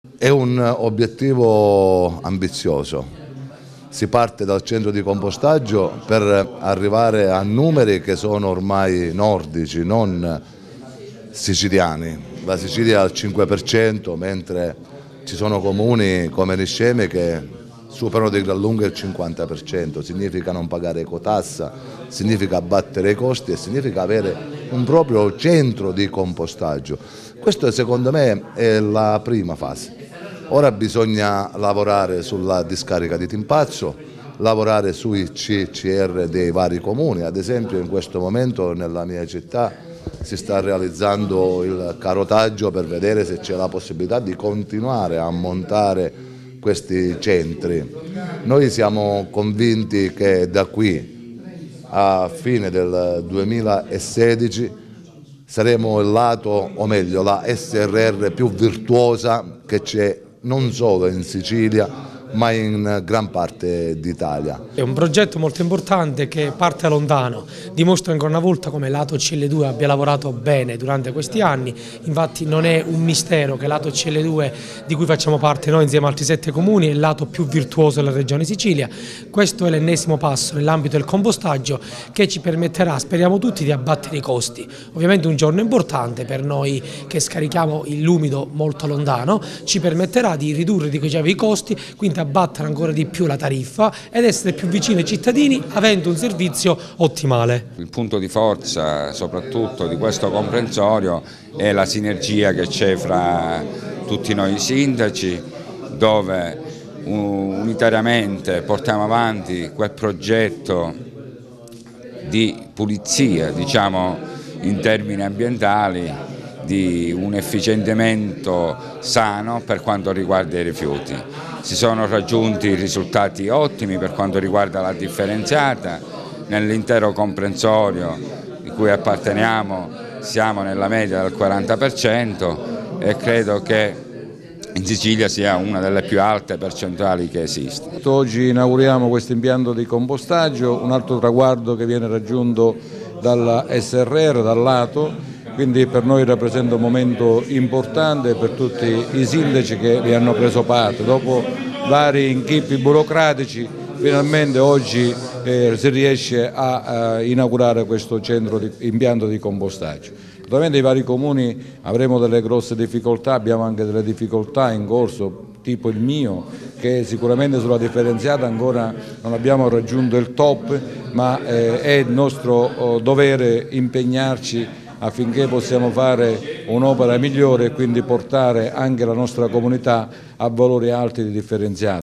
È un obiettivo ambizioso. Si parte dal centro di compostaggio per arrivare a numeri che sono ormai nordici, non siciliani. La Sicilia è al 5%, mentre ci sono comuni come Nisceme che superano di gran lunga il 50%. Significa non pagare ecotassa, significa abbattere i costi e significa avere un proprio centro di compostaggio. Questo secondo me è la prima fase. Ora bisogna lavorare sulla discarica di Timpazzo, lavorare sui CCR dei vari comuni. Ad esempio in questo momento nella mia città si sta realizzando il carotaggio per vedere se c'è la possibilità di continuare a montare questi centri. Noi siamo convinti che da qui a fine del 2016 saremo il lato, o meglio la SRR più virtuosa che c'è non solo in Sicilia ma in gran parte d'Italia. È un progetto molto importante che parte da lontano, dimostra ancora una volta come Lato CL2 abbia lavorato bene durante questi anni. Infatti non è un mistero che Lato CL2, di cui facciamo parte noi insieme a altri 7 comuni, è il lato più virtuoso della regione Sicilia. Questo è l'ennesimo passo nell'ambito del compostaggio che ci permetterà, speriamo tutti, di abbattere i costi. Ovviamente un giorno importante per noi che scarichiamo l'umido molto lontano, ci permetterà di ridurre i costi, quindi abbattere ancora di più la tariffa ed essere più vicini ai cittadini avendo un servizio ottimale. Il punto di forza soprattutto di questo comprensorio è la sinergia che c'è fra tutti noi sindaci, dove unitariamente portiamo avanti quel progetto di pulizia, diciamo in termini ambientali, di un efficientamento sano per quanto riguarda i rifiuti. Si sono raggiunti risultati ottimi per quanto riguarda la differenziata. Nell'intero comprensorio di cui apparteniamo siamo nella media del 40% e credo che in Sicilia sia una delle più alte percentuali che esiste. Oggi inauguriamo questo impianto di compostaggio, un altro traguardo che viene raggiunto dalla SRR, dal lato. Quindi per noi rappresenta un momento importante per tutti i sindaci che vi hanno preso parte. Dopo vari inchippi burocratici, finalmente oggi si riesce a inaugurare questo centro di impianto di compostaggio. Naturalmente i vari comuni avremo delle grosse difficoltà, abbiamo anche delle difficoltà in corso, tipo il mio, che sicuramente sulla differenziata ancora non abbiamo raggiunto il top, ma è il nostro dovere impegnarci affinché possiamo fare un'opera migliore e quindi portare anche la nostra comunità a valori alti di differenziata.